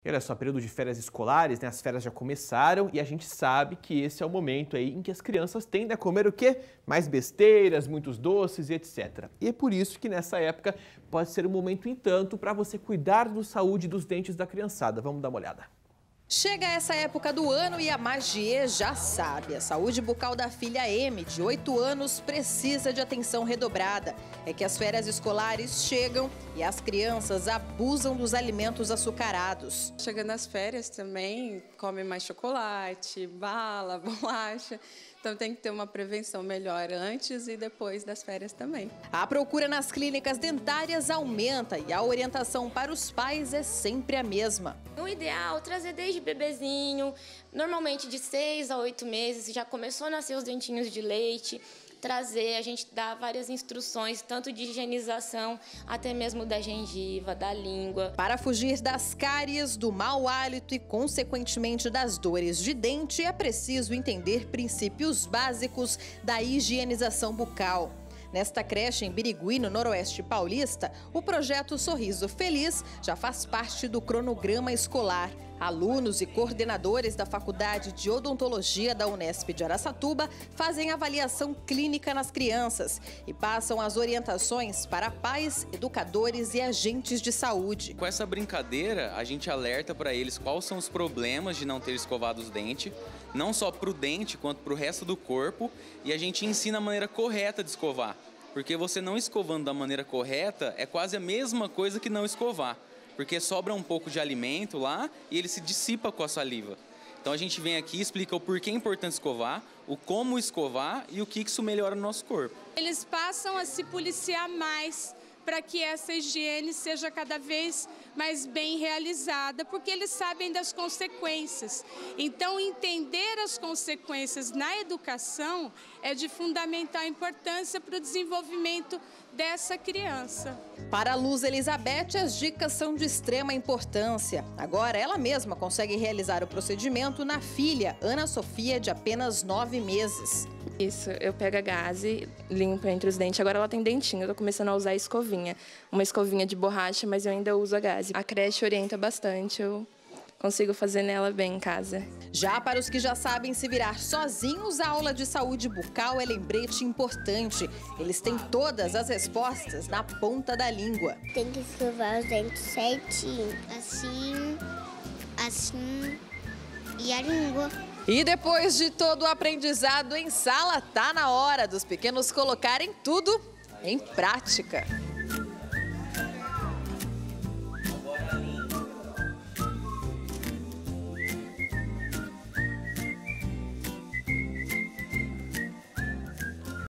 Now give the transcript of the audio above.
E olha só, período de férias escolares, né? As férias já começaram e a gente sabe que esse é o momento aí em que as crianças tendem a comer o quê? Mais besteiras, muitos doces e etc. E é por isso que nessa época pode ser um momento em tanto para você cuidar da saúde dos dentes da criançada. Vamos dar uma olhada. Chega essa época do ano e a Magie já sabe. A saúde bucal da filha M, de 8 anos, precisa de atenção redobrada. É que as férias escolares chegam e as crianças abusam dos alimentos açucarados. Chegando as férias também, come mais chocolate, bala, bolacha. Então tem que ter uma prevenção melhor antes e depois das férias também. A procura nas clínicas dentárias aumenta e a orientação para os pais é sempre a mesma. O ideal é trazer desde bebezinho, normalmente de 6 a 8 meses, já começou a nascer os dentinhos de leite. A gente dá várias instruções, tanto de higienização, até mesmo da gengiva, da língua. Para fugir das cáries, do mau hálito e, consequentemente, das dores de dente, é preciso entender princípios básicos da higienização bucal. Nesta creche em Birigui, no Noroeste Paulista, o projeto Sorriso Feliz já faz parte do cronograma escolar. Alunos e coordenadores da Faculdade de Odontologia da Unesp de Araçatuba fazem avaliação clínica nas crianças e passam as orientações para pais, educadores e agentes de saúde. Com essa brincadeira, a gente alerta para eles quais são os problemas de não ter escovado os dentes, não só para o dente, quanto para o resto do corpo, e a gente ensina a maneira correta de escovar. Porque você não escovando da maneira correta é quase a mesma coisa que não escovar. Porque sobra um pouco de alimento lá e ele se dissipa com a saliva. Então a gente vem aqui e explica o porquê é importante escovar, o como escovar e o que isso melhora no nosso corpo. Eles passam a se policiar mais para que essa higiene seja cada vez mais bem realizada, porque eles sabem das consequências. Então, entender as consequências na educação é de fundamental importância para o desenvolvimento dessa criança. Para a Luz Elizabeth, as dicas são de extrema importância. Agora, ela mesma consegue realizar o procedimento na filha, Ana Sofia, de apenas 9 meses. Isso, eu pego a gaze, limpo entre os dentes. Agora ela tem dentinho, eu tô começando a usar escovinha. Uma escovinha de borracha, mas eu ainda uso a gaze. A creche orienta bastante, eu consigo fazer nela bem em casa. Já para os que já sabem se virar sozinhos, a aula de saúde bucal é lembrete importante. Eles têm todas as respostas na ponta da língua. Tem que escovar os dentes certinho, assim, assim e a língua. E depois de todo o aprendizado em sala, tá na hora dos pequenos colocarem tudo em prática.